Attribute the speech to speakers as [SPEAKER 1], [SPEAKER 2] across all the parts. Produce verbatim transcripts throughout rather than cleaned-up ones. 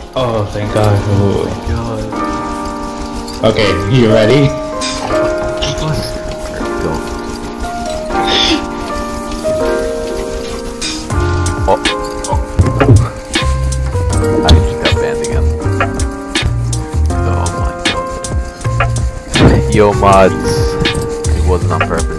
[SPEAKER 1] Oh, thank God.
[SPEAKER 2] Oh my god.
[SPEAKER 1] Okay, you ready?
[SPEAKER 2] Go. Oh. I just got banned again. Oh my god. Yo mods. It wasn't on purpose.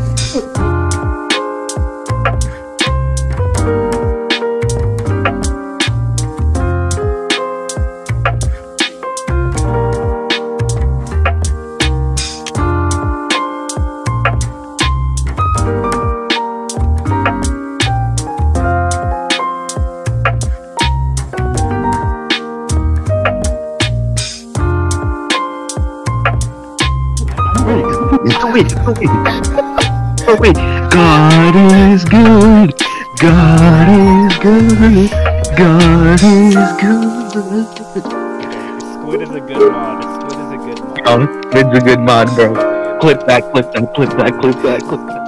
[SPEAKER 3] Oh wait, oh wait, oh wait, God is good, God is good, God is good.
[SPEAKER 4] Squid is a good mod. Squid is a good mod.
[SPEAKER 3] Oh, it's a good mod, bro. Clip that, clip that, clip that, clip that, clip that.